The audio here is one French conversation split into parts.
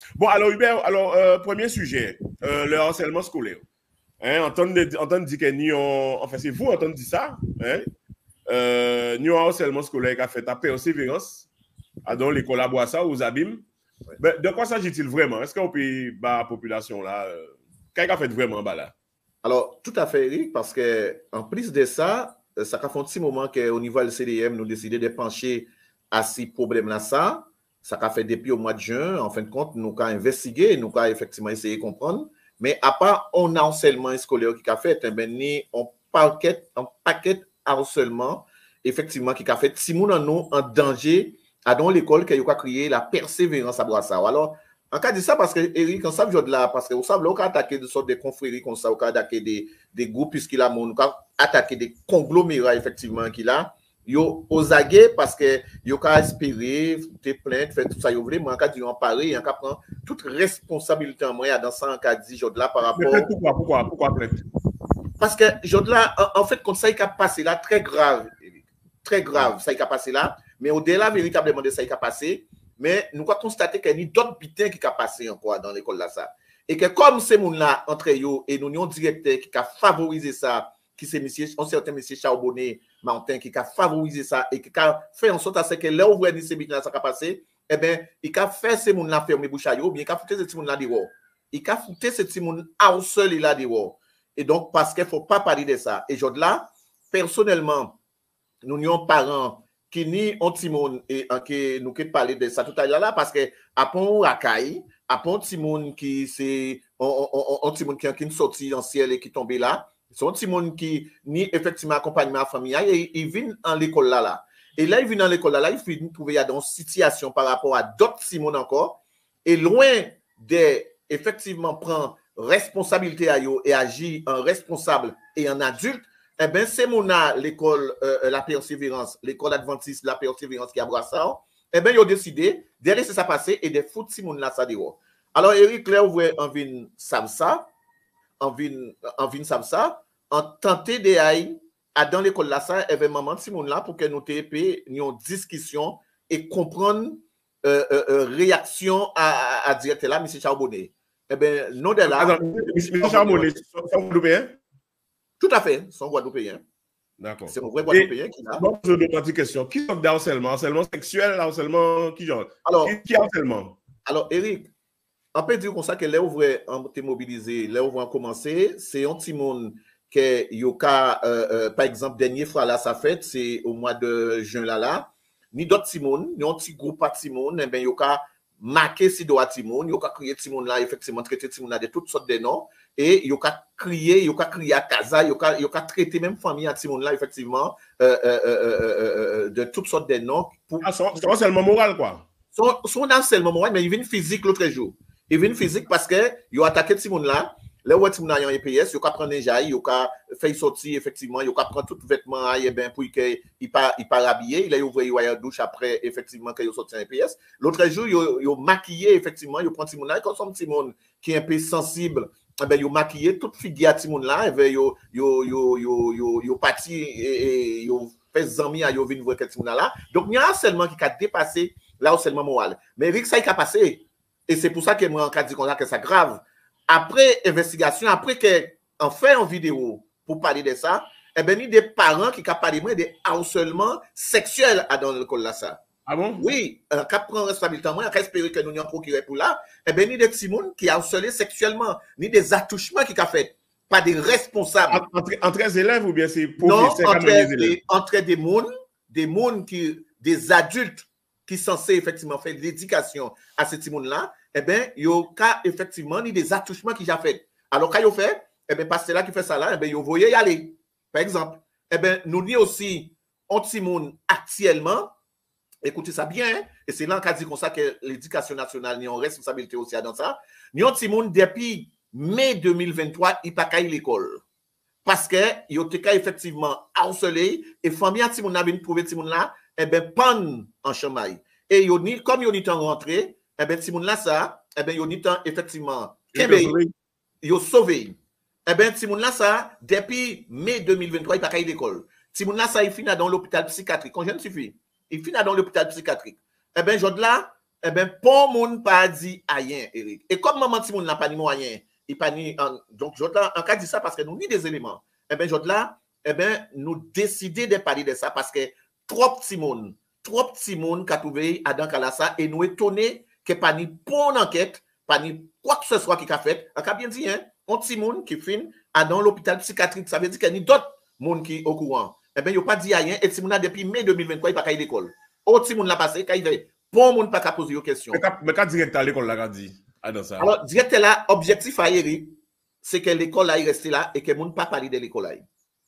Bon, alors, Hubert, premier sujet, le harcèlement scolaire. Hein, entendre dire que nous, enfin, c'est vous entendre dire ça, hein? Nous, harcèlement scolaire qui a fait ta persévérance dans l'école à Boissa, aux abîmes. Ouais. Ben, de quoi s'agit-il vraiment? Est-ce qu'on peut la population là? Qu'est-ce a fait vraiment là? Alors, tout à fait, Eric, parce que en plus de ça, ça fait un petit moment qu'au niveau du CDM, nous décidons de pencher à ces problèmes-là. Ça a fait depuis au mois de juin. En fin de compte, nous avons investigué, nous avons effectivement essayé de comprendre. Mais à part on harcèlement scolaire qui a fait, ni on paquet harcèlement, effectivement, qui a fait si nous en danger à dans l'école qui a créé la persévérance à Boissa. Alors, en cas de ça, parce que Eric, on savait là, parce que vous savez, on a attaqué de sortes de confréries comme ça, on a attaqué des groupes puisqu'il a on a attaqué des conglomérats effectivement qu'il a. Yo aux aguets parce que yo ka espérer te plainte fait tout ça yo vraiment en cas de en parler en cas prend toute responsabilité en moi dans ça en cas dit Jodla par rapport pourquoi plainte parce que Jodla en fait comme ça il a passé là très grave ça il a passé là mais au-delà véritablement de ça il a passé mais nous avons constaté qu'il y a d'autres bitins qui a passé encore dans l'école là ça et que comme ces moun là entre eux et nous avons directeur qui a favorisé ça qui c'est monsieur un certain monsieur Charbonnet Martin qui a favorisé ça et qui a fait en sorte à ce que là où ces bitins ça a passé eh bien il a fait ces moun là fermer bouche ou bien il a foutu ces moun là dehors il a foutu ces petits moun harcelé là dehors et donc parce qu'il faut pas parler de ça et je là personnellement nous avons parents qui ni anti-monde et qui nous qui parler de ça tout à l'heure là parce que après racaille après anti-monde qui c'est anti-monde qui sorti dans ciel et qui tombé là c'est anti-monde qui ni effectivement accompagnement familial et il vient en l'école là et là il vient dans l'école là il finit trouver dans une situation par rapport à d'autres Simon encore et loin de effectivement prendre responsabilité à eux et agir en responsable et en adulte. Eh bien, c'est mon l'école la persévérance, l'école adventiste la persévérance qui a brassé ça. Eh bien, ils ont décidé de laisser ça passer et de foutre Simon là ça dehors. Alors, Eric, là, vous en vin Samsa, en tenter de aller dans l'école là ça, événement Simon là pour que nous TP nous discussion et comprendre réaction à directeur là, M. Charbonnet. Eh bien, non de là. M. Charbonnet, son Guadeloupéen? Tout à fait, son Guadeloupéen. D'accord. C'est un vrai Guadeloupéen qui a. Bon, je demande une question. Qui sont des harcèlements? Harcèlement sexuel, harcèlement qui genre? Alors, qui harcèlement? Alors, Eric, on peut dire comme ça que là où on est mobilisé, là où on a commencé, c'est un petit monde que yoka, par exemple, dernier fois là, ça fait, c'est au mois de juin là, ni d'autres Timon, ni un petit groupe à Timon, eh bien, yoka marqué si doit Timon, yoka crié Timon là, effectivement, traité Timon là de toutes sortes de noms, et yoka crié à Kaza, yoka traité même famille à Timon là, effectivement, de toutes sortes de noms. C'est harcèlement moral, quoi. Son harcèlement moral, mais il vient physique l'autre jour. Il vient physique parce que il a attaqué Timon là. Là où Timon a un EPS, il a prendre un jail, il a fait sortir effectivement, il a prendre tout vêtement et ben pour qu'il pas habillé, il a ouvert une douche après effectivement qu'il a sorti un EPS. L'autre jour, il a maquillé effectivement, il prend Timon là comme son Timon qui est un peu sensible. Eh ben, il a maquillé toute figure à Timon là, et ben il a parti et il a fait zami à Yovin voir Timon là. Donc il y a un harcèlement qui a dépassé là harcèlement moral. Mais Eric, ça il a passé. Et c'est pour ça que moi, on dit que c'est grave. Après investigation, après qu'on fait une vidéo pour parler de ça, eh bien, il y a des parents qui ont parlé de harcèlement sexuel dans l'école là ça. Ah bon? Oui, quand on prend responsabilité, on a espéré que nous ayons procuré pour là, eh bien, il y a des petits gens qui ont harcelé sexuellement, ni des attouchements qui ont fait, pas des responsables. Entre les élèves ou bien c'est pour non, entre des adultes qui sont censés effectivement faire l'éducation à ces petits là, eh bien, il y a effectivement des attouchements qui ont fait. Alors, quand il fait, eh bien, parce que là qui fait ça là, eh bien, il voyait y aller. Par exemple, eh bien, nous avons aussi un petit monde actuellement, écoutez ça bien, et c'est là qu'on dit comme ça que l'éducation nationale a une responsabilité aussi dans ça. Nous avons un petit monde depuis mai 2023, il n'a pas qu'à l'école. Parce que il a effectivement harcelé, et famille petit monde a venu trouver petit monde là, eh bien, panne en chamaille. Et comme il y a rentré, eh bien, Timon là, ça, eh bien, il y a effectivement, il a sauvé. Eh bien, Timon là, ça, depuis mai 2023, il n'a pas qu'à l'école. Timon là, ça, il finit dans l'hôpital psychiatrique. Quand je ne suffit, il finit dans l'hôpital psychiatrique. Eh bien, je là, eh bien, pour moun pas dit rien, Eric. Et comme maman Timoun n'a pas ni moyen, il pas ni, donc, Jodla, en cas dit ça parce que nous ni des éléments. Eh bien, Jodla, eh bien, nous décider de parler de ça parce que trop petit monde qui a trouvé Adam Kalassa et nous étonnés que pas ni pour enquête, pas ni quoi que ce soit qui a fait. On a bien dit, hein, un petit monde qui finit dans l'hôpital psychiatrique, ça veut dire qu'il y a d'autres monde qui au courant. Eh bien, il n'y a pas dit rien et Timoun depuis mai 2023, il n'a pas qu'à l'école. Autre Timoun l'a passé, quand il veut. Pour monde pas qu'à poser des questions. Mais quand directeur à l'école là, dit, ça. Alors, directeur là, objectif à Eric, c'est que l'école là, il reste là et que monde pas parler de l'école là.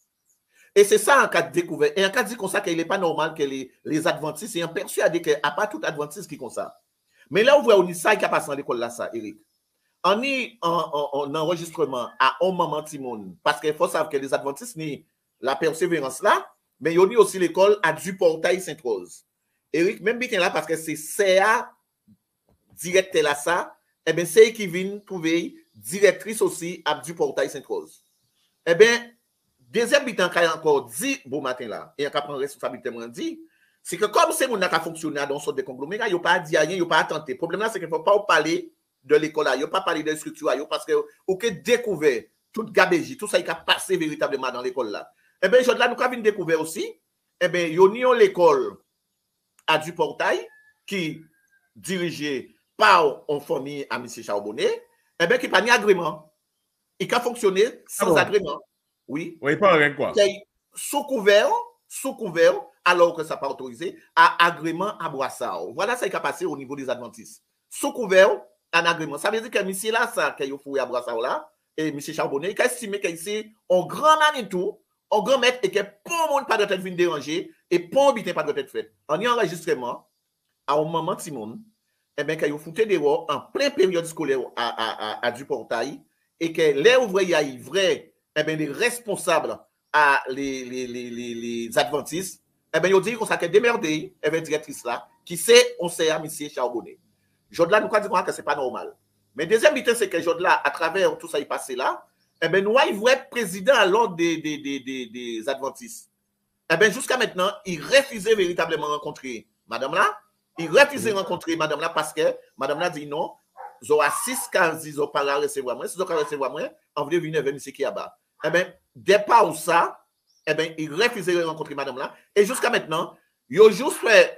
Et c'est ça en cas de découvert. Et en cas de dire comme ça qu'il n'est pas normal que les adventistes, et en persuadé qu'il n'y a pas tout adventiste qui comme ça. Mais là, on voit, on dit ça qui a passé dans l'école là, ça, Eric. On est en enregistrement à un moment, Timon, parce qu'il faut savoir que les adventistes ni la persévérance là, mais il y a aussi l'école à du portail Sainte-Rose. Eric, même bien là, parce que c'est CA directeur là, ça, eh bien, c'est qui vient trouver directrice aussi à du portail Sainte-Rose. Eh bien, deuxième bitan qui a encore dit, bon matin là, et qui a pris responsabilité, dit, c'est que comme c'est mon qui a fonctionné dans sorte de conglomérat, il n'y a pas dit rien, il n'y a pas attenté. Le problème là, c'est qu'il ne faut pas parler de l'école là, il n'y a pas parler de structure, parce que, vous avez découvert toute gabégie, tout ça qui a passé véritablement dans l'école là. Eh bien, là, nous avons découvert aussi, eh bien, il y a l'école à du portail qui dirigé par une famille à M. Charbonnet, eh bien, qui n'a pas ni agrément. Il a fonctionné sans agrément. Oui. Oui, pas avec quoi. Sous couvert, alors que ça n'a pas autorisé, à agrément à Boissard. Voilà ça qui a passé au niveau des adventistes. Sous couvert, en agrément. Ça veut dire que M. là, ça, qu'il a fouillé à Boissard là, et M. Charbonnet, il a estimé qu'il c'est un grand manitou, un grand maître, et que pour le monde pas de tête venir déranger, et pour le pas de tête fait. En y enregistrement, à un moment, Timon, eh bien, qu'il a foutu des voix en pleine période scolaire à du portail, et que les ouvriers vrais, eh bien, les responsables à les adventistes, eh bien, ils disent qu'on s'est démerdé, eh bien, directrice là, qui sait, on sait à M. Charbonnet. Jodla, nous disons que ce n'est pas normal. Mais deuxième but, c'est que Jodla, à travers tout ça, il passé là, eh bien, nous, il voulait être président à l'ordre des adventistes. Eh bien, jusqu'à maintenant, il refusait véritablement de rencontrer madame là. Il refusait de rencontrer madame là parce que madame là dit non, ils ont 6 cas, ils ont pas recevoir moi. Si ils ont recevoir moi, on veut venir vers M. Kiaba. Eh bien, départ où ça, eh bien, il refusait de rencontrer madame là. Et jusqu'à maintenant, ils ont juste fait,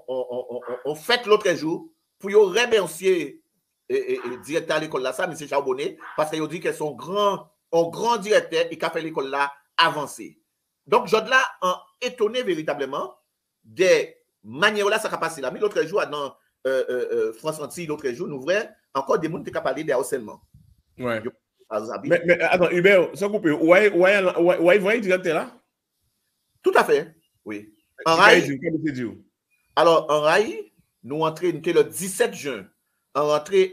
on fait l'autre jour pour remercier le directeur de l'école là, ça, M. Charbonnet, parce qu'il a dit que son grand directeur, il a fait l'école là avancer. Donc, Jodla a étonné véritablement des manières là, ça a passé là. Mais l'autre jour, dans France Antilles, l'autre jour, nous ouvrons encore des gens qui ont parlé de harcèlement. Ouais. Mais attends, Hubert, sans couper, où est directeur là? Tout à fait, oui. En rail, alors, en rail, nous entrons le 17 juin. En rentrée,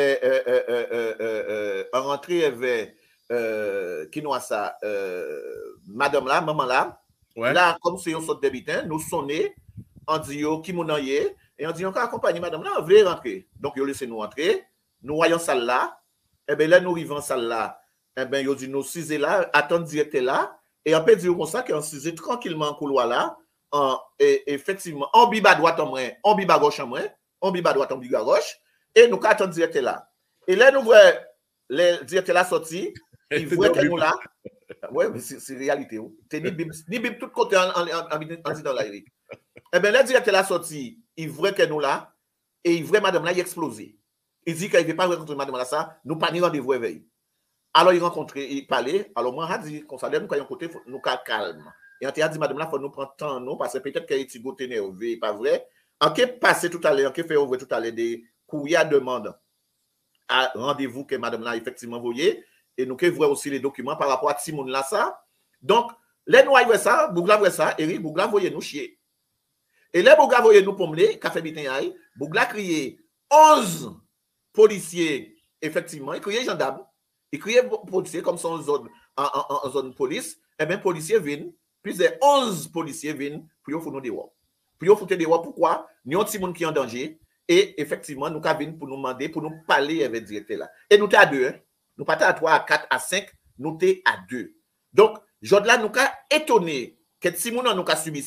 qui nous a ça, madame là, maman là, ouais. Là, comme c'est une sorte d'habitant, nous sonnons, on dit, qui m'en est, et on dit, on va accompagner madame là, on veut rentrer. Donc, ils laissent nous entrer, nous voyons salle là, et bien là, nous arrivons salle là, et bien, ils dit, nous cisez là, attendons directeur là, et on peut dire comme ça qu'on cisez tranquillement en couloir là, et effectivement, on biba droite en moins, on biba gauche en moins, on biba droite en biba gauche, et nous attendons directeur là. Et là, nous voyons le directeur là sorti, il voit que nous là. Oui, mais c'est réalité. Tu ni bim tout côté en disant là, Eric. Eh bien, le directeur là sorti, il voit que nous là, et il voit madame là, il explosé. Il dit qu'il ne veut pas rencontrer madame là, ça, nous pas ni rendez-vous éveil. Alors, il rencontre, il parlait. Alors, moi, je dit, qu'on s'adresse, nous, quand côté, nous, calme. Et on a dit, madame là, il faut nous prendre temps, non, parce que peut-être qu'il est goûté nerveux, pas vrai. En qui est passé tout à l'heure, en qui fait ouvrir tout à l'heure des courriers à demande à rendez-vous que madame là, effectivement, voyez. Et nous qui voyons aussi les documents par rapport à Timon là, ça. Donc, les nous voyons ça, Bougla voyez ça, Eric, Bougla voyez nous chier. Et les Bougla voyez nous pommeler, café bitin Bougla crié 11 policiers, effectivement, il criait gendarme, il criait policiers comme son zone, en zone police, et bien, policiers viennent, plus de 11 policiers viennent pour nous dehors. Pour nous foutre dehors, pourquoi? Nous avons Timon qui est en danger, et effectivement, nous avons pour nous demander, pour nous parler avec le directeur là. Et nous sommes à 2, hein. Nous partons à 3, à 4, à 5, nous sommes à 2. Donc, Jodla nous a étonné que Timon nous a subi ça,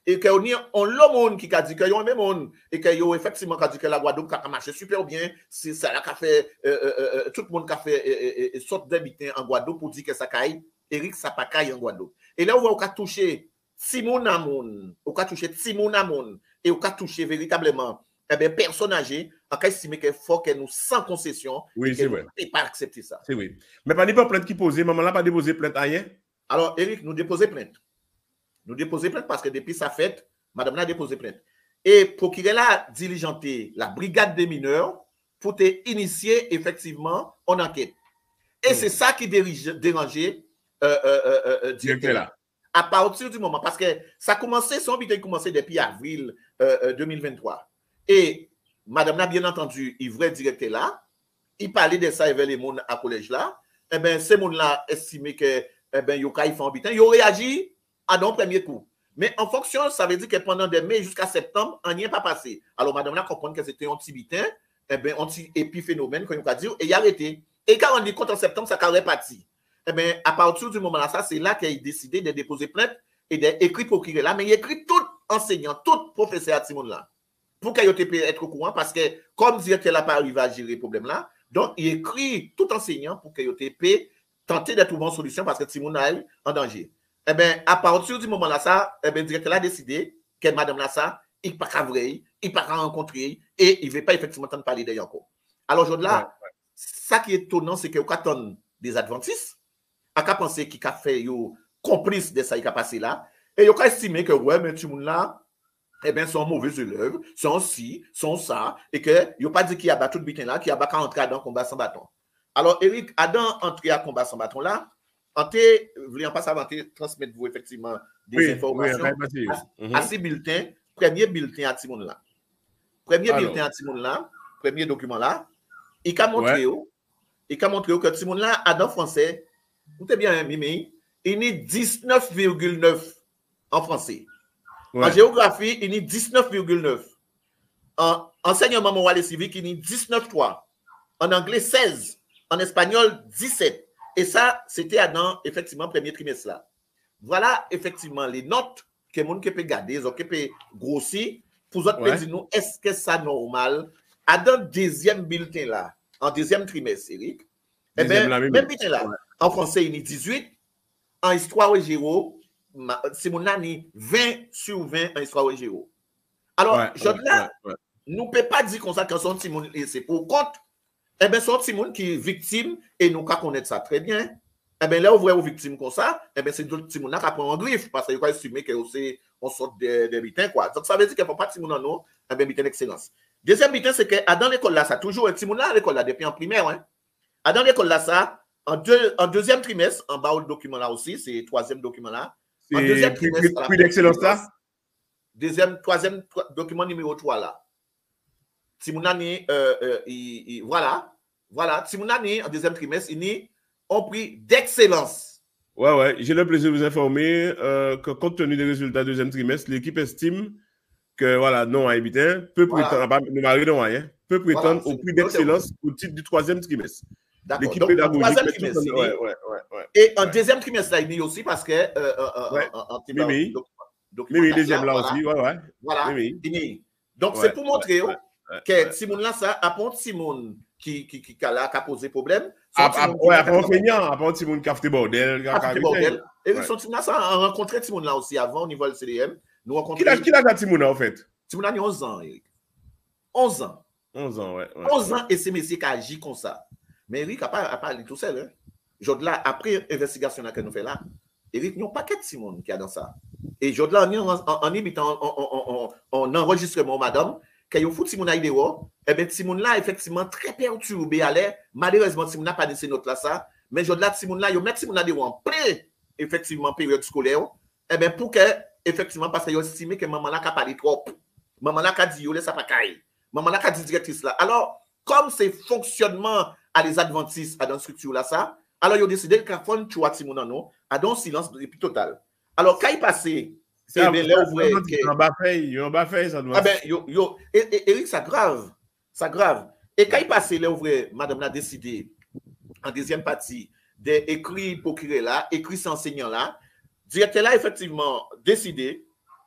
et que on l'homme monde qui a dit que yo même monde et que yo effectivement a dit que la Guadeloupe a marché super bien, c'est ça là qu'a fait tout le monde qui a fait sorte d'habiter en Guadeloupe pour dire que ça caille, Eric ça pas caille en Guadeloupe. Et là on va toucher Simon Amoun, on va toucher Simon Amoun et on va toucher véritablement personnes âgées, en cas estimé qu'il faut que nous sans concession, oui, c'est vrai. Et pas accepter ça. C'est oui. Mais pas pas plainte qui posait, maman là pas déposé plainte rien. Alors Eric, nous déposer plainte. Nous déposer plainte parce que depuis sa fête, madame a déposé plainte. Et pour qu'il ait là diligenté la brigade des mineurs pour te initier effectivement en enquête. Et c'est ça qui dérangeait directeur là. À partir du moment, parce que ça a commencé, son but a commencé depuis avril 2023. Et madame a bien entendu, il vrai directeur là, il parlait de ça avec les gens à collège là, et bien ces gens là estimé que ils font habitant, ils ont réagi à un premier coup. Mais en fonction, ça veut dire que pendant des mai jusqu'à septembre, on n'y est pas passé. Alors madame là comprend que c'était un petit bitin, un petit épiphénomène, comme on a dit, et il a arrêté. Et quand on dit contre en septembre, ça a parti. Eh bien, à partir du moment là, ça, c'est là qu'il a décidé de déposer plainte et d'écrire pour qu'il est là. Mais il écrit tout enseignant, tout professeur à Timon là. Pour qu'il puisse être au courant, parce que comme directeur n'a pas arrivé à gérer le problème là, donc il écrit tout enseignant pour qu'il puisse tenter de trouver une solution parce que Timon est en danger. Eh bien, à partir du moment là, ça, eh bien, le directeur a décidé que madame là, ça, il ne peut pas vrai, il ne peut pas rencontrer et il ne veut pas effectivement entendre parler d'elle encore. Alors, aujourd'hui là, ça qui est étonnant, c'est qu'on attend des adventistes, on a pensé qu'il a fait complice de ça qui a passé là, et on a estimé que, ouais, mais tout le monde là, eh bien, sont mauvais élèves, sont ci, sont ça, et que, il n'a pas dit qu'il y a battu le butin là, qu'il y a pas entré dans le combat sans bâton. Alors, Eric, Adam entré à combat sans bâton là, voulant pas savoir transmettre vous effectivement des informations à ces bulletins, premier bulletin à Timon là. Premier bulletin à Timon là, premier document là, il a montré que Timon là, Adam français, vous êtes bien mimé, il est 19,9 en français. Ouais. En géographie, il est 19,9. En enseignement moral et civique, il est 19,3. En anglais, 16. En espagnol, 17. Et ça, c'était dans, effectivement, premier trimestre là. Voilà, effectivement, les notes que les gens peut garder, qui peut grossir, pour autres dire nous, est-ce que ça normal? Dans le deuxième bulletin là, en deuxième trimestre, Eric, eh bien, même bulletin là, en français, il est 18. En histoire et géo, Simon Nani, 20 sur 20 en histoire et géo. Alors, nous ne pouvons pas dire comme ça que son Timon, c'est pour compte. Eh bien, son Timon qui est victime, et nous connaissons ça très bien. Eh bien, là, on voit aux victimes comme ça, eh bien, c'est d'autres Timon qui prend en griffe, parce qu'il faut estimer qu'on sort des bitins, quoi. Donc, ça veut dire qu'il ne faut pas Timon en nous, eh bien, bitin d'excellence. Deuxième bitin, c'est que dans l'école là, ça toujours un Timon à l'école là, depuis en primaire, hein. Dans l'école là, ça, en deuxième trimestre, en bas au document là aussi, c'est le troisième document là. En deuxième trimestre. Puis d'excellence là? Troisième document numéro 3 là. Timounani, voilà. Timounani, en deuxième trimestre, il est un prix d'excellence. Ouais. J'ai le plaisir de vous informer que compte tenu des résultats du deuxième trimestre, l'équipe estime que, voilà, non à Habitin peut prétendre, peut prétendre au prix d'excellence au titre du troisième trimestre. L'équipe pédagogique. Et en deuxième trimestre, là, il y a aussi parce que. Mais deuxième là aussi, Voilà. Donc, c'est pour montrer que Simon là, ça, après Simon qui a posé problème. Après feignant, après Simon qui a fait bordel. Et Simon là, ça a rencontré Simon là aussi avant au niveau du CDM. Qui l'a Simon là, en fait? Simon a 11 ans, Eric. 11 ans. 11 ans, 11 ans, et c'est messieurs qui agit comme ça. Mais Eric n'a pas allé tout seul. Là, après l'investigation que nous faisons là, Eric, il n'y a pas que Simon qui a dans ça. Et là, en enregistrement, madame, quand il faut Simon aille dehors, eh bien, Simon là, effectivement, très perturbé à l'air. Malheureusement, Simon n'a pas de ces notes là, ça. Mais là, Simon là, il met Simon là dehors en plein, effectivement, période scolaire. Eh bien, pour que, effectivement, parce qu'il a estimé que maman là a parlé trop. Maman là a dit, ça pas caille. Maman là a dit directrice là. Alors, comme c'est fonctionnement à les adventistes à dans structure là, ça, alors ils ont décidé qu'il faut un choix Simon à nous, à dans silence depuis total. Alors, quand il passait, c'est bien là où il bas fait, ça doit. Ah ben, Eric, ça grave. Et quand il passait, là, ouvrait, madame a décidé, en deuxième partie, d'écrire pour là, écrire cet enseignant là, directeur là, effectivement, décidé,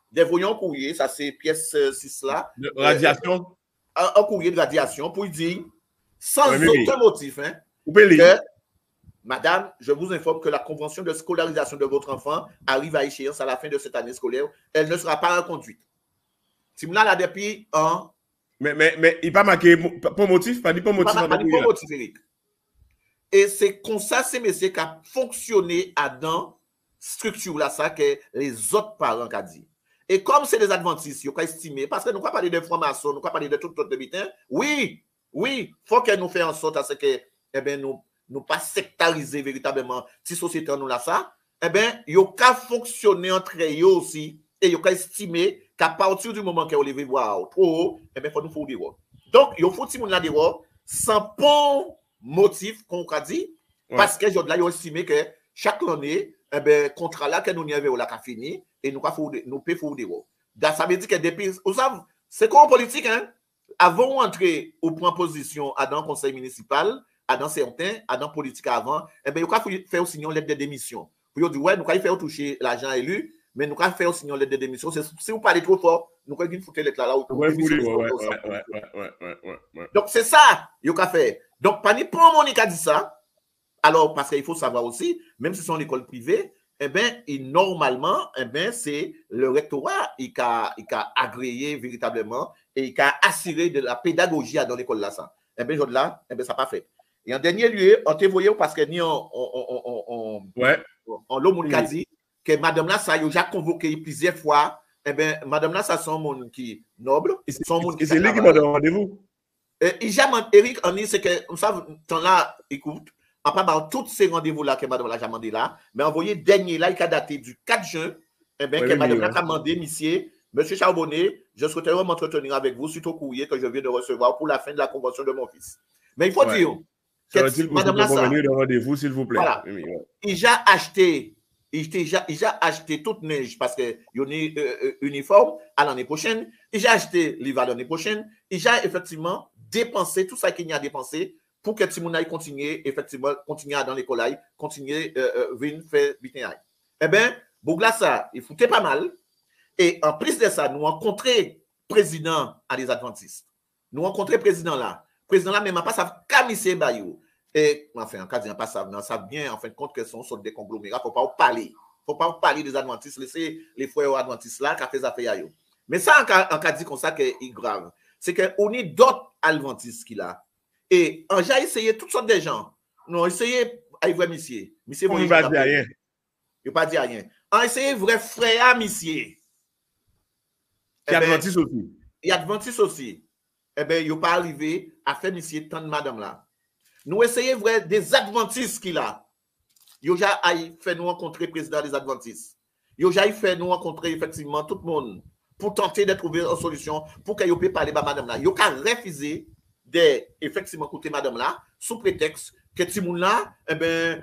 des voyants courrier, ça c'est pièce 6 là. De radiation. Un courrier de radiation pour dire, sans Ouais, aucun motif, hein, Coupez-les. que, madame, je vous informe que la convention de scolarisation de votre enfant arrive à échéance à la fin de cette année scolaire. Elle ne sera pas reconduite. Si vous l'avez depuis un. Mais il pas marqué pour motif, pas dit pour motif. Pas dit pour motif, Eric. Et c'est comme ça, ces messieurs qui a fonctionné à dans structure là, ça que les autres parents ont dit. Et comme c'est des adventistes, ils ont estimé, parce que nous ne pouvons pas parler d'informations, nous ne pouvons pas parler de tout autre bitin. Oui, il faut que nous fassions en sorte à ce que, eh bien, nous pas sectariser véritablement si société nous là ça. Eh bien, ils ont qu'à fonctionner entre eux aussi, et ils ont qu'à estimer qu'à partir du moment qu'on les voir trop haut, eh bien, il faut nous faire des rois. Donc, il faut que nous là des rois sans bon motif qu'on a dit, parce que là, ils ont estimé que chaque année, eh bien, contrat là que nous y avons là qu'a fini, et nous payons des rois. Ça veut dire que depuis, vous savez, c'est quoi en politique, hein? Avant d'entrer au point position à dans le conseil municipal, à dans certains, à dans politique avant, eh bien, il faut faire aussi une lettre de démission. Pour dire, ouais, nous allons faire toucher l'argent élu, mais nous allons faire aussi une lettre de démission. Si vous parlez trop fort, nous allons foutre lettre là. Donc, c'est ça, il faut faire. Donc, pas n'importe qui a dit ça. Alors, parce qu'il faut savoir aussi, même si c'est une école privée, eh bien, normalement, eh bien, c'est le rectorat qui a agréé véritablement et qui a assuré de la pédagogie dans l'école là. Ça. Eh bien, là, eh bien, ça n'a pas fait. Et en dernier lieu, on t'a voyé parce que ni on l'homme a dit que madame là, ça a déjà convoqué plusieurs fois. Eh bien, madame là, ça sont monde qui noble. Et c'est lui qui m'a donné rendez-vous. Eric, on dit, c'est que, vous savez, ton là, écoute, en parlant de tous ces rendez-vous-là que madame l'a demandé là, mais envoyé dernier là, il a daté du 4 juin, eh bien, que madame l'a demandé, monsieur Charbonnet, je souhaiterais m'entretenir avec vous suite au courrier que je viens de recevoir pour la fin de la convention de mon fils. Mais il faut dire, que madame là, rendez-vous, s'il vous plaît. Voilà. Il a acheté toute neige parce qu'il y a un uniforme à l'année prochaine. Il a acheté l'hiver l'année prochaine. Il a effectivement dépensé tout ça qu'il y a dépensé pour que Timoun continue, effectivement, continuer dans l'école, continuer venir faire bitin. Eh bien, Bouglassa, il foutait pas mal. Et en plus de ça, nous rencontré président à des Adventistes. Nous rencontré président là. Président là, même pas ça, Kamissé Bayou. Et, enfin, en cas de pas ça, ça vient en fin de compte que sont sortes de conglomérats. Faut pas parler. Faut pas parler des Adventistes. Laissez les frères Adventistes là qui ont fait affaire. Mais ça, en cas de comme ça, c'est grave. C'est qu'on a d'autres Adventistes qui là. Et on a essayé toutes sortes de gens. On a essayé à vrai monsieur. Monsieur, il va dire rien. Il pas dire rien. On a essayé vrai frère monsieur. Il y a Adventiste aussi. Il y a Adventiste aussi. Eh bien, il n'est pas arrivé à faire monsieur tant de madame là. Nous essayons vrai des Adventistes qu'il a. Il a fait nous rencontrer le président des Adventistes. Il a fait nous rencontrer effectivement tout le monde pour tenter de trouver une solution pour qu'il puisse parler à madame là. Il a refusé d'effectivement écouter madame là sous prétexte que Timoun là, eh ben,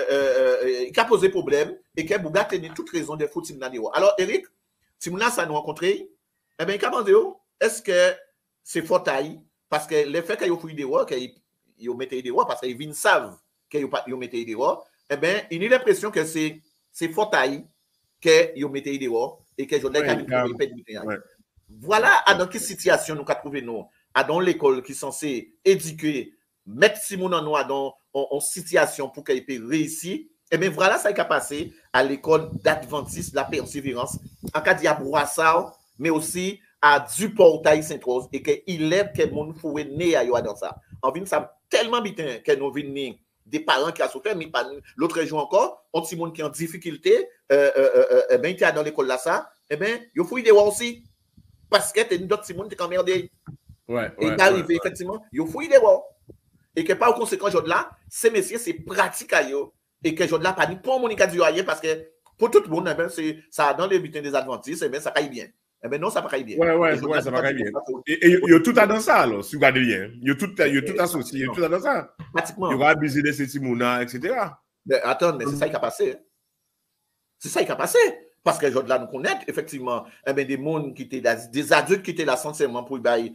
il a posé problème et que Bouga tenait toute raison de foutre Timoun là. Alors, Eric, Timoun là, ça nous rencontré, eh bien, il a demandé, est-ce que c'est fautaille? Parce que le fait qu'il a fouillé des rois, qu'il a mis des rois, parce qu'ils savent qu'il a mis des rois, eh bien, il a l'impression que c'est fautaille qu'il a mis des rois et que je l'ai Voilà dans quelle situation nous avons trouvé nous, dans l'école qui est censée éduquer, mettre Simon en nous en situation pour qu'il puisse réussir. Et bien voilà ça qui a passé à l'école d'Adventiste, la persévérance, en cas de Bourassard, mais aussi à Duportail Saint-Rose, et qu'il est que mon fouet né à dans ça. En vient ça tellement bien que nous venons des parents qui ont souffert, mais l'autre jour encore, on petit monde qui est en difficulté, ben il est dans l'école là ça, et bien il faut y des aussi. Parce que tu as d'autres Simon qui sont emmerdés. Et d'arriver, effectivement, il faut y des rois. Et que par conséquent, là, ces messieurs, c'est pratique à eux. Et que là, pas ni pour mon rien parce que pour tout le monde, c'est ça dans les bulletins des Adventistes, et bien ça caille bien. Eh bien non, ça ne caille bien. Ouais, ça va caille bien. Et il y a tout dans ça, alors, si vous regardez bien. Il y a tout associé, il y a tout dans ça. Pratiquement. Il y aura abusé de ces Timouna, etc. Mais attends, mais c'est ça qui a passé. C'est ça qui a passé. Parce que là, nous connaissons effectivement des mondes qui étaient là, des adultes qui étaient là sincèrement pour bailler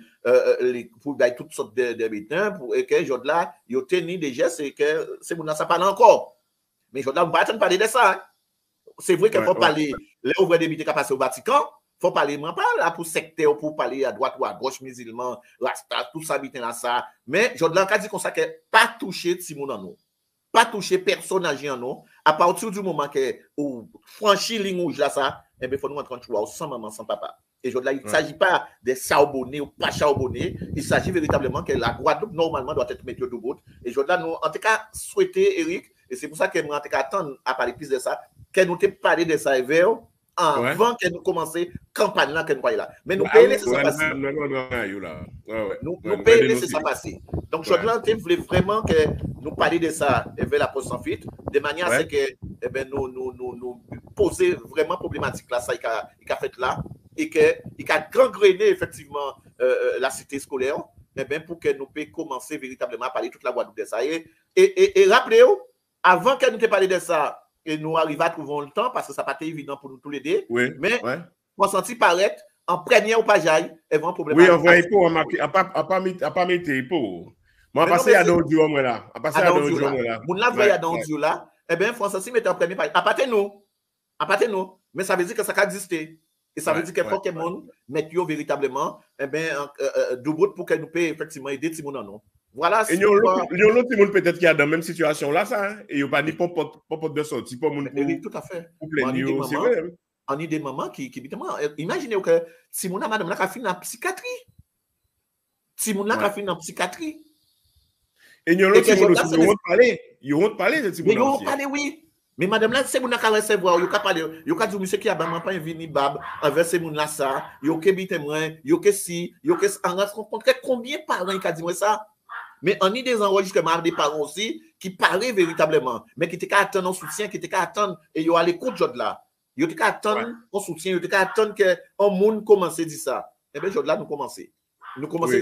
toutes sortes de bêtins, et que là, ils ont tenu des gestes et que c'est mon ça parle encore. Mais là, on ne va pas parler de ça. Hein. C'est vrai qu'il faut parler, les ouvriers des bêtins qui passent au Vatican, faut parler, moi pas là pour secteur, pour parler à droite ou à gauche, musulman, rasta, tout ça, bitin là, ça. Mais, je dois dire comme ça que pas toucher Timon en nous. Pas toucher personne en nous. À partir du moment que vous franchissez ligne rouge là, ça, eh bien, il faut nous rentrer en choix sans maman, sans papa. Et je dois dire, il ne s'agit pas de charbonner ou pas charbonner. Il s'agit véritablement que la Guadeloupe, normalement, doit être météo de bout. Et je dois nous, en tout cas, souhaiter, Eric, et c'est pour ça que moi, en tout cas, attendre à parler plus de ça, que nous t'ai parlé de ça avant que nous commencions campagne là, que nous voyons là. Mais nous payons, c'est ça passé. Nous payons, c'est ça passé. Donc, je voulais vraiment que nous parlions de ça vers la poste sans fuite, de manière à ce que nous poser vraiment problématique là, ça, il a fait là, et qu'il a gangréné effectivement la cité scolaire, pour que nous puissions commencer véritablement à parler toute la Guadeloupe de ça. Et rappelez-vous, avant que nous te parlions de ça, et nous arrivons à trouver le temps, parce que ça n'a pas été évident pour nous tous les deux, mais on sentit paraître en première ou pas jaille, et vraiment problème. Oui, on va pas mettre pour. Moi, passer à Don Dieu, moi là. À passer à Don Dieu, moi là. Mon la veille à Don Dieu là, eh bien, François, si mettait en premier page, à part nous, mais ça veut dire que ça existe. Et ça veut dire qu'il faut que le monde mette véritablement, eh bien, du bout pour que nous puissions effectivement aider tout le monde en nous. Voilà. Et il y a l'autre monde peut-être qui a dans la même situation là, ça, et il n'y a pas ni popote de sortie pour mon. Tout à fait. Pour plaigner, c'est vrai. On a des mamans qui imaginez que si mon madame là a fini en psychiatrie. Si mon a fini en psychiatrie. Et il y a l'autre qui vont parler. Ils vont parler de Ils vont parler, oui. Mais madame là, c'est mon a recevoir, il a parlé, il a dit monsieur qui a pas venu bab, envers ces moun là ça, il a témoin, il a si, il a rencontré combien de parents qui a dit moi ça. Mais on a des enregistrements des parents aussi qui parlaient véritablement, mais qui étaient qu'à attendre un soutien, qui étaient qu'à attendre, et ils ont à l'écoute de là. Ils étaient qu'à attendre un soutien, ils étaient qu'à attendre que un monde commence à dire ça. Et bien, là, nous commençons. Nous commençons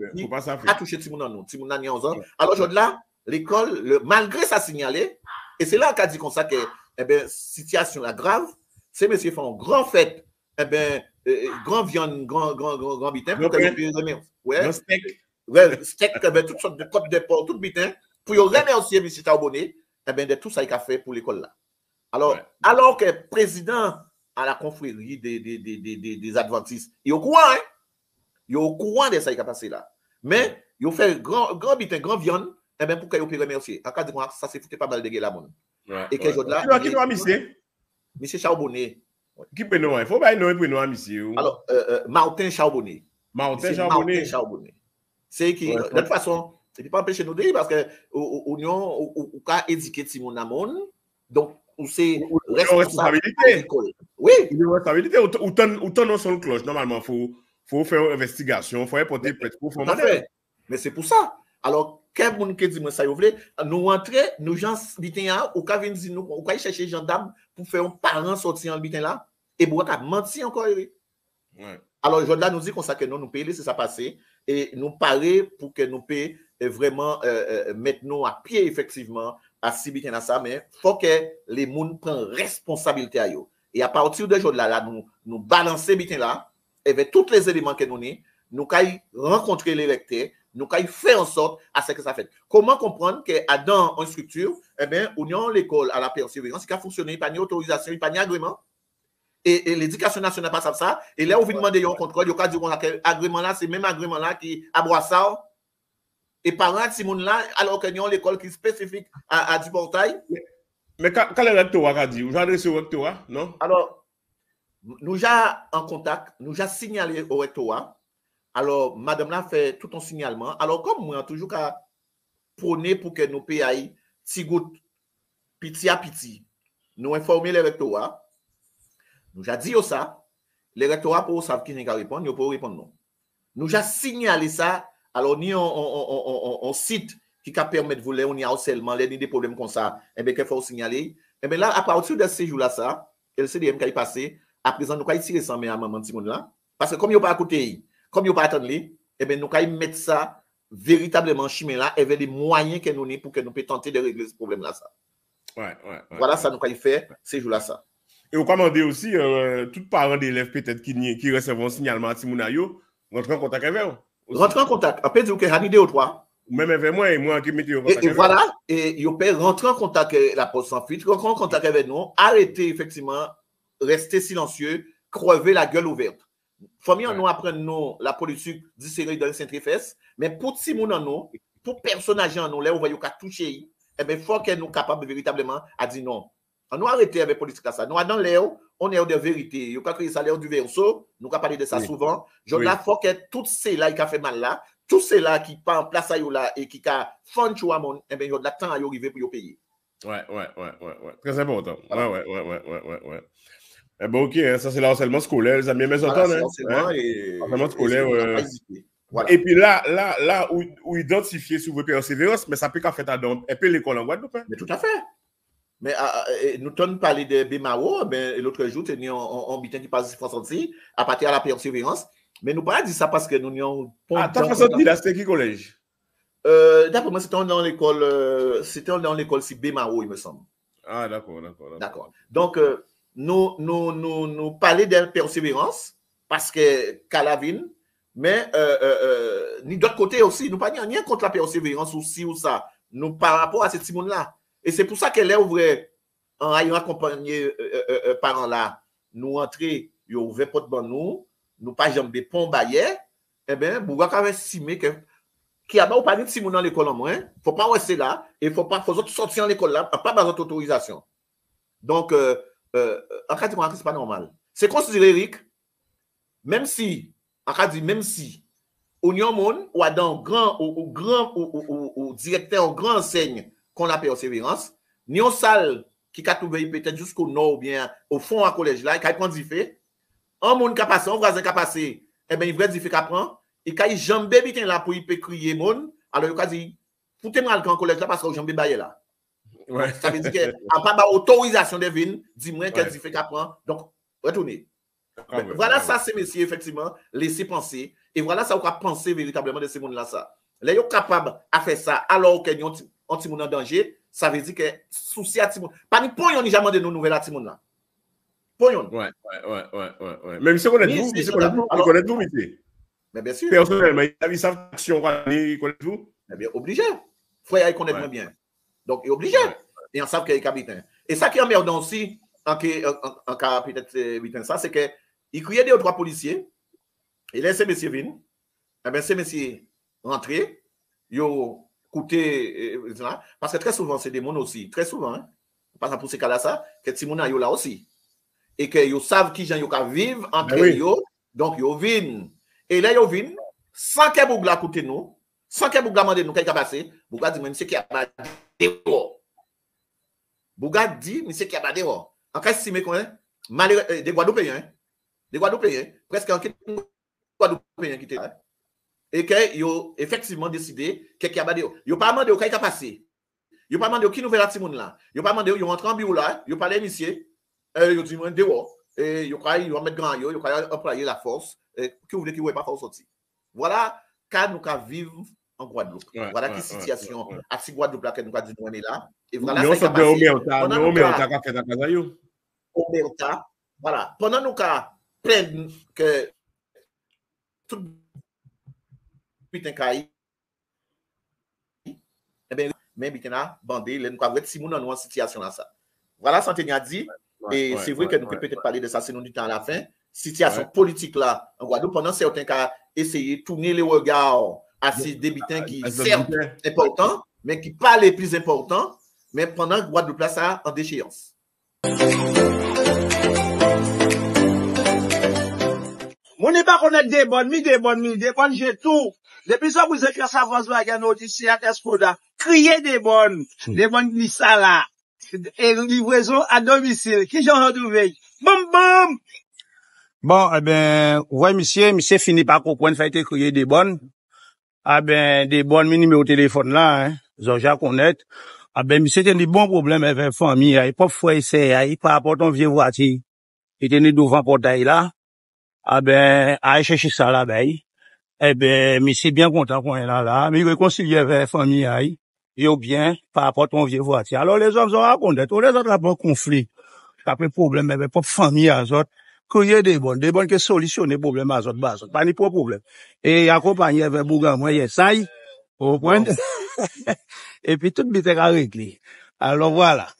à toucher tout le monde, tout le monde a 11 ans. Alors, là, l'école, malgré ça signalé, et c'est là qu'a dit comme ça que, eh bien, situation là grave, ces messieurs font grand fête, eh bien, grand viande, grand bitin, pour que nous puissions remercier. Steak, toutes sortes de côtes de porc, tout bitin, pour remercier M. Charbonnet, eh bien, de tout ça qu'il a fait pour l'école là. Alors que le président à la confrérie des Adventistes, il est au courant, hein? Il est au courant de ça qu'il a passé là. Mais, il a fait grand bitin, grand viande, eh bien, pour qu'il puisse remercier. En cas de ça, c'est foutu pas mal de gueule là, mon. Et que là. Qui doit monsieur? Monsieur Charbonnet. Qui peut nous? Il faut pas nous pour nous, monsieur. Alors, Martin Charbonnet. Martin Charbonnet. C'est qui, de toute façon, ce n'est pas empêcher nous de dire parce que l'Union, ou qu'a éduqué Timon Namon, donc, c'est responsabilité. Oui. Responsabilité. Ou ton sur le cloche, normalement, il faut faire une investigation, il faut apporter peut-être pour faire. Mais c'est pour ça. Alors, quel monde qui dit ça, vous voulez, nous rentrer, nous gens bitin ou qu'a venir dire nous, ou qu'a chercher gendarme pour faire un parent sortir en bitin là, et pour qu'a menti encore. Alors, Jordan nous dit qu'on que nous payons, c'est ça passé, et nous parer pour que nous puissions vraiment mettre nous à pied, effectivement, à si bitin là ça, mais il faut que les gens prennent responsabilité à eux. Et à partir de aujourd'hui là, nous balancer bitin là, avec tous les éléments que nous avons, nous allons rencontrer les lecteurs, nous allons faire en sorte à ce que ça fait. Comment comprendre que dans une structure, eh bien, union l'école à la persévérance, qui a fonctionné, il n'y a pas ni autorisation, il n'y a pas ni agrément. Et l'éducation nationale passe à ça. Et là, on vous demande un contrôle, il y a dit agrément là, c'est même agrément là qui aboie ça. Et parents de Simon là, alors qu'il y a l'école qui est spécifique à du portail. Mais quand le rectorat a dit, vous adressez au rectorat, non? Alors, nous avons en contact, nous avons signalé au rectorat. Alors, madame là fait tout un signalement. Alors, comme moi, toujours qu'à prôner pour que nos pays aillent, petit goutte, petit à petit, nous informer les rectorats. Nous avons dit ça. Les rectorats pour savoir qui n'est qu'à répondre, ils peuvent répondre non. Nous avons signalé ça. Alors, nous on site qui permet de vous on y a harcèlement, il y a des problèmes comme ça, et bien qu'il faut signaler. Et bien là, à partir de ces jours-là, ça, le CDM qui est passé, à présent, nous allons tirer ça, mais à maman de là. Parce que comme il n'y a pas à côté, comme il n'y a pas à attendre, et bien nous allons mettre ça véritablement en chemin là, avec les moyens que nous avons pour que nous puissions tenter de régler ce problème-là. Voilà, ça nous allons faire ces jours-là, ça. Et vous commandez aussi, tout parents d'élèves peut-être qui reçoivent un signalement à Timounayo, rentrer en contact avec eux. Rentrer en contact. Après, vous avez une idée ou trois. Même avec moi et moi qui mettez en contact. Et voilà, et vous pouvez rentrer en contact avec la poste sans fuite, rentrer en contact avec nous, arrêter effectivement, rester silencieux, crever la gueule ouverte. Famille nous apprendre nous la politique du série dans le centre-fesse, mais pour petit monde en nous, pour personnage en nous, là on va y toucher, eh bien faut que nous capables véritablement à dire non. On nous arrêter avec politique là ça. Nous dans l'air, on est de vérité. Il faut créer ça l'air du verso, nous avons parlé de ça souvent. Je là faut que tout ces là qui a fait mal là, tout ces là qui pas en place là et qui a fond à monde, eh bien il y a de la temps à arriver pour payer. Ouais. Très important. Voilà. Ouais. Eh ben, ok, hein, ça c'est le harcèlement scolaire, les amis, mais voilà, harcèlement scolaire. Voilà. Et puis là où identifier sur vos persévérances, mais ça peut qu'à faire un peu l'école en Guadeloupe. Mais tout à fait. Mais nous t'en parlé de Bemao, ben l'autre jour, nous on bitin qui passe sorti à partir de la persévérance. Mais nous pas dit ça parce que nous n'avons pas. Ah, t'as sorti là, c'était qui collège? D'après moi, c'était dans l'école si Bemao, il me semble. Ah, d'accord. Donc nous parler de persévérance parce que Calavine, mais ni d'autre côté aussi, nous pas rien contre la persévérance aussi ou ça, nous par rapport à ce petit monde là. Et c'est pour ça qu'elle est ouverte en ayant accompagné parents là, nous entrer, ils ont ouvert porte ban nous pas jamais pont baillet, eh bien, Bouga avait estimé que qui a pas de petit monde dans l'école en moins, faut pas rester là et faut sortir en l'école là, pas besoin d'autorisation. Donc en cas de c'est pas normal. C'est considéré Eric, même si Oignon Monde ou dans grand directeur grand enseigne qu'on a persévérance, ni en salle qui a trouvé peut-être jusqu'au nord ou bien au fond à collège là, qui a prendre fait, un monde qui a passé, un voisin qui a passé, eh bien il vrai dit fait prend, et quand il jambe bitin là pour il peut crier monde, alors il a dit foutez-moi le collège là parce que jambe bailler là. Ouais. Ça veut dire que a pas autorisation de venir, dis-moi qu'elle dit fait prend. Donc retournez. Voilà ça c'est messieurs effectivement laisser penser et voilà ça on va penser véritablement de ces monde là ça. Là ils sont capables à faire ça alors que on petit monde en danger, ça veut dire que souci à petit monde. Pas ni pour yon ni jamais de nos nouvelles à petit monde là. Pour yon. Ouais. Mais monsieur connaît-vous, il connaît tout métier. Mais bien sûr. Personnellement, il a vu sa action, il connaît tout. Mais bien obligé. Frère il connaît moins bien. Donc il est obligé. Et on sait qu'il est capitaine. Et ça qui emmerde aussi en cas peut-être ça c'est que il criait deux ou trois policiers. Et là ces messieurs viennent. Eh bien ces messieurs rentrés, yo coûté parce que très souvent c'est des monde aussi très souvent hein, par exemple pour ces cas-là ça que ti moun yo là aussi et que yo savent qui gens yo ka vivre entre yo donc yo viennent et là yo viennent sans que Bougla coûter nous sans que Bougla demander nous qu'est-ce qui a passé Bougla dit monsieur qui a pas dehors Bougla dit monsieur qui a pas dehors en cas estimé qu'on est malheureux des Guadeloupéens presque en Guadeloupéens qui étaient là et que yo effectivement décidé que y a badé yo pas demandé au a passé yo pas demandé qui nouvelle petit monde là yo pas demandé yo rentre en bureau là yo parler monsieur yo dit moi dehors et yo mettre grand yo employer la force que vous voulez qui ouais pas force sorti voilà quand nous vivre en Guadeloupe voilà qui situation à si Guadeloupe là que nous dit nous là et voilà ça qui passé Omerta voilà pendant nous plaindre que tout putain caille eh bien mais bitena bandé nous avons si moun en situation là ça voilà Santeni a dit et c'est vrai que nous peut peut-être parler de ça sinon du temps à la fin situation politique là en Guadeloupe pendant certains cas essayer tourner les regards à ces débitants qui certes importants mais qui pas les plus importants mais pendant Guadeloupe là ça en déchéance. Mon n'est pas connaître des bonnes, j'ai tout. Depuis ça, vous écrivez ça, François, il y a notre ici à Tespoda. Criez des bonnes qui ça là. Et livraison à domicile. Qui j'en retrouvé? Boum! Bon, eh ben, ouais, monsieur finit par comprendre, fait crier des bonnes. Ah ben, des bonnes, numéro téléphone là, hein. Jean-Jacques connaître. Ah ben, monsieur, t'as des bons problèmes avec famille, il pas frère, il par rapport à ton vieux voiture. Il était devant portail là. Ah ben, à chercher ça là, ben, eh ben, monsieur bien content qu'on est là, mais il réconcilie avec famille, il bien, par rapport à ton vieux voiture. Alors, les hommes ont raconté, tous les autres là, pas conflit. Après, problème, avec pas famille, à autres. Qu'il des bonnes qui solutionner les problèmes à autres, pas ni pour problème. Et accompagner avec Bouga, moi, ça y, au point. Et puis, tout bien réglé. Alors, voilà.